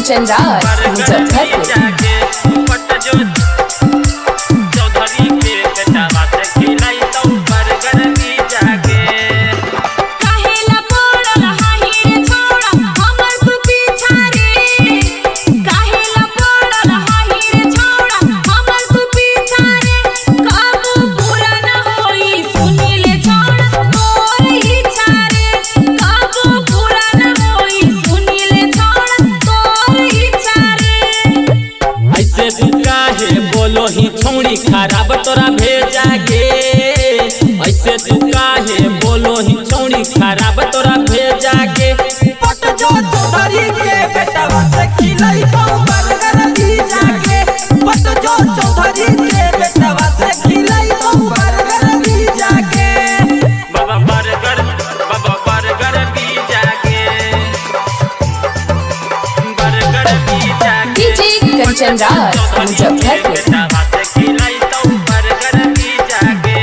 कंचन राज मुजफ्फरपुर। चौधरी के बेटा बात खिलाई तो बरगर की जाके काहेला पड़ल हाही रे छोड़ा हमर तू पीछा रे। काहेला पड़ल हाही रे छोड़ा हमर तू पीछा रे। काबू पूरा न होई सुनी ले छोड़ा तोर इच्छा रे। काबू पूरा न होई सुनी ले छोड़ा तोर इच्छा रे। ऐसे तू काहे बोलो ही छौड़ी खराब तोरा भेजा गे। ऐसे तू काहे बोलो ही छौड़ी खराब तोरा भेजा गे। पट जो चौधरी के बेटा बात खिलाई तो बरगर की जाके। पट जो चौधरी के बेटा बात खिलाई तो बरगर की जाके। बाबा बरगर भी जाके बरगर भी जाके डीजे कंचन राज मुजफ्फरपुर। बेटा बात खिलाई तो बरगर भी जाके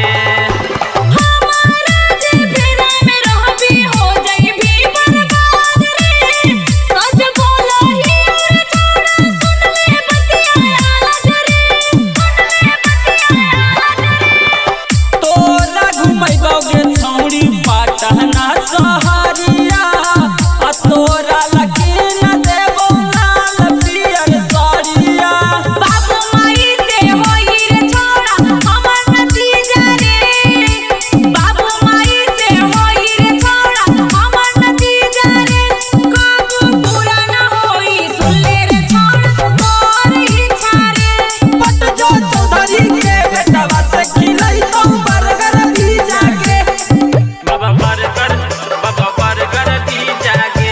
हमारा जे फेरा में रहबी हो जाई भी बर्बाद रे। सच बोला ही और छोड़ा सुन ले बतिया आज रे। सुन ले बतिया आज रे। तोरा घुमैबोगे छौड़ी पाटना सहरिया। आ तोरा लगे न देबो लाल पियर साड़िया। बाबू माई से होई रे छोड़ा हमर नतीजा रे। बाबू माई से होई रे छोड़ा हमर नतीजा रे। काबू पूरा न होई सुन ले रे छोड़ा तोर इच्छा रे। पट जो चौधरी के बेटा बात खिलाई तो बरगर की जाके। बाबा बरगर भी जाके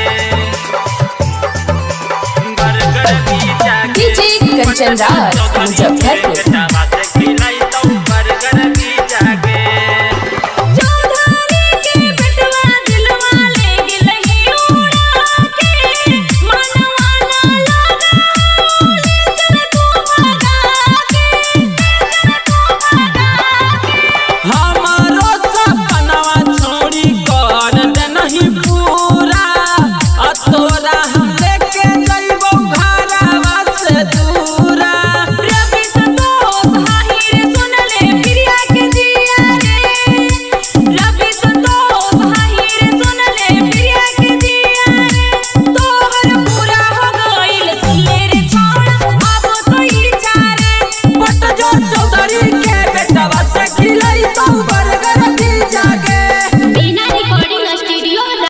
बरगर भी जाके डीजे कंचन राज मुजफ्फरपुर।